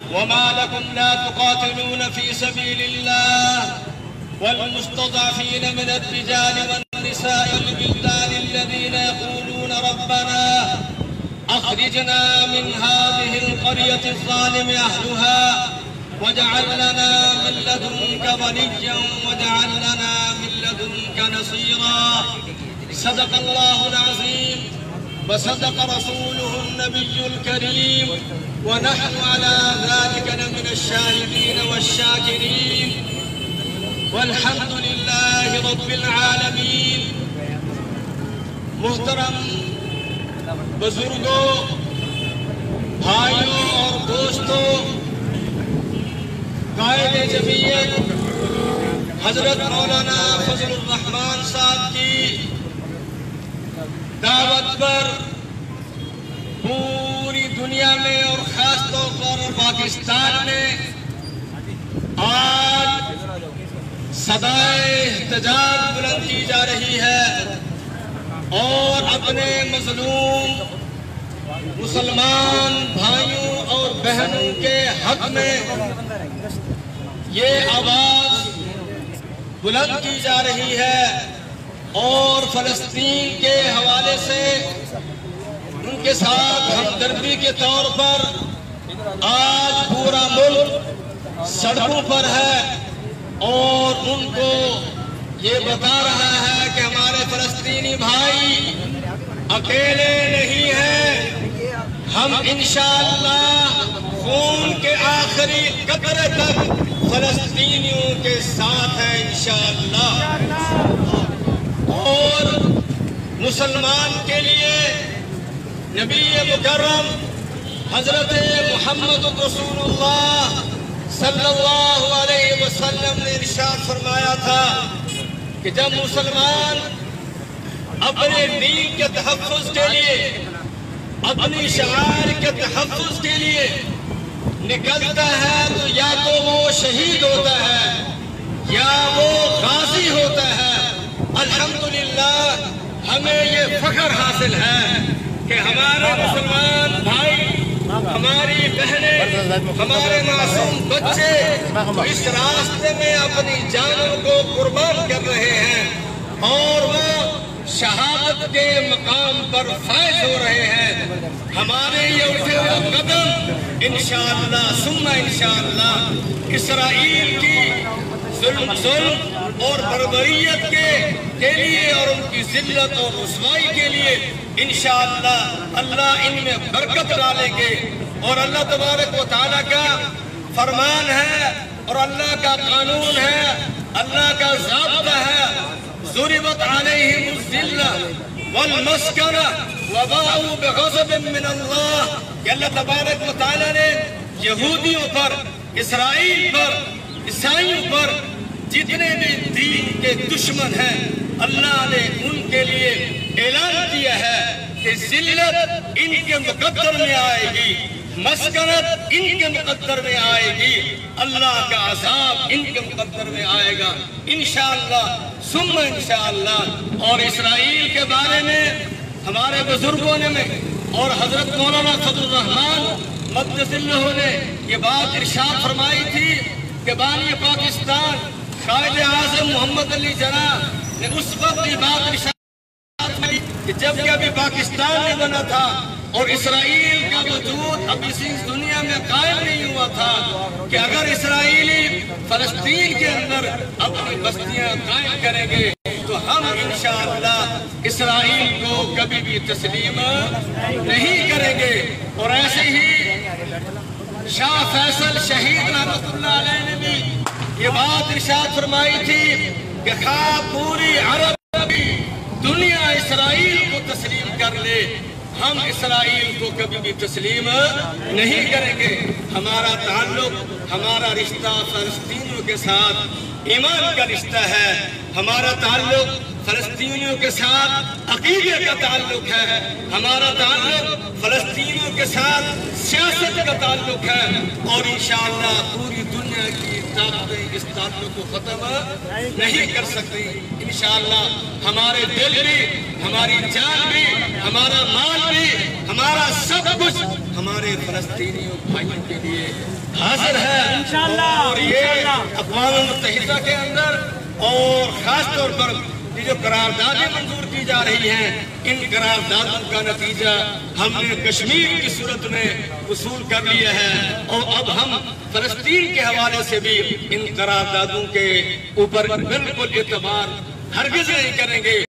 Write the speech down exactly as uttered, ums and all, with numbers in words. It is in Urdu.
وما لكم لا تقاتلون في سبيل الله والمستضعفين من الرجال والنساء والولدان الذين يقولون ربنا أخرجنا من هذه القرية الظالم أهلها واجعل لنا من لدنك وليا واجعل لنا من لدنك نصيرا. صدق الله العظيم وصدق رسوله النبي الكريم ونحن على ذلك لمن الشاهدين والشاكرين والحمد لله رب العالمین. محترم بزرگوں، بھائیوں اور دوستوں، قائد جمعیت حضرت مولانا فضل الرحمان صاحب کی دعوت پر پوری دنیا میں اور خاص طور پر پاکستان میں آج صدائے احتجاج بلند کی جا رہی ہے اور اپنے مظلوم مسلمان بھائیوں اور بہنوں کے حق میں یہ آواز بلند کی جا رہی ہے اور فلسطین کے حوالے سے ان کے ساتھ ہمدردی کے طور پر آج پورا ملک سڑکوں پر ہے اور ان کو یہ بتا رہا ہے کہ ہمارے فلسطینی بھائی اکیلے نہیں ہیں، ہم انشاءاللہ خون کے آخری قطرے تک فلسطینیوں کے ساتھ ہیں انشاءاللہ. اور مسلمان کے لیے نبی مکرم حضرت محمد رسول اللہ صلی اللہ علیہ وسلم نے ارشاد فرمایا تھا کہ جب مسلمان اپنے دین کے تحفظ کے لیے، اپنی شعائر کے تحفظ کے لیے نکلتا ہے تو یا تو وہ شہید ہوتا ہے یا وہ غازی ہوتا ہے. الحمدللہ ہمیں یہ فخر حاصل ہے کہ ہمارے مسلمان بھائی، ہماری بہنیں، ہمارے معصوم بچے اس راستے میں اپنی جانوں کو قربان کر رہے ہیں اور وہ شہادت کے مقام پر فائز ہو رہے ہیں. ہمارے یہ اٹھے ہوئے قدم انشاءاللہ ثم انشاءاللہ اسرائیل کی ظلم ظلم اور بربریت کے کے لیے اور ان کی ذلت اور رسوائی کے لیے انشاءاللہ اللہ ان میں برکت ڈالیں گے. اور اللہ تبارک و تعالیٰ کا فرمان ہے اور اللہ کا قانون ہے، اللہ کا ضابطہ ہے. ضربت علیہم الذلہ والمسکنہ وباءوا بغضب من اللہ کہ اللہ تبارک و تعالیٰ نے یہودیوں پر، اسرائیل پر، عیسائیوں پر جتنے بھی دین کے دشمن ہیں اللہ نے ان کے لیے اعلان کیا ہے کہ ذلت ان کے مقدر میں آئے گی، مسکنت ان کے مقدر میں آئے گی، اللہ کا عذاب ان کے مقدر میں آئے گا انشاءاللہ ثم انشاءاللہ. اور اسرائیل کے بارے میں ہمارے بزرگوں نے اور حضرت مولانا فضل الرحمان مقدس اللہ نے یہ بات ارشاد فرمائی تھی کہ بانی پاکستان قائد اعظم محمد علی جناح نے اس وقت یہ بات ارشاد فرمائی کہ جب کہ ابھی پاکستان نہیں بنا تھا اور اسرائیل کا وجود اب اسی دنیا میں قائم نہیں ہوا تھا کہ اگر اسرائیلی فلسطین کے اندر اپنی بستیاں قائم کریں گے تو ہم انشاءاللہ اسرائیل کو کبھی بھی تسلیم نہیں کریں گے. اور ایسے ہی شاہ فیصل شہید رحمت اللہ علیہ نے بھی یہ بات ارشاد فرمائی تھی کہ خواہ پوری عربی دنیا اسرائیل کو تسلیم کر لے، ہم اسرائیل کو کبھی بھی تسلیم نہیں کریں گے. ہمارا تعلق، ہمارا رشتہ فلسطینیوں کے ساتھ ایمان کا رشتہ ہے. ہمارا تعلق فلسطینیوں کے ساتھ عقیدے کا تعلق ہے، ہمارا تعلق فلسطینیوں کے ساتھ سیاست کا تعلق ہے، اور انشاءاللہ پوری دنیا کی طاقتیں اس تعلق کو ختم نہیں کر سکتی۔ انشاءاللہ ہمارے دل بھی، ہماری جان بھی، ہمارا مال بھی، ہمارا سب کچھ ہمارے فلسطینیوں بھائیوں کے لیے حاضر ہے، اور یہ اقوام متحدہ کے اندر اور خاص طور پر یہ جو قراردادیں منظور کی جا رہی ہیں، ان قراردادوں کا نتیجہ ہم نے کشمیر کی صورت میں وصول کر لیا ہے، اور اب ہم فلسطین کے حوالے سے بھی ان قراردادوں کے اوپر بالکل اعتبار ہرگز نہیں کریں گے۔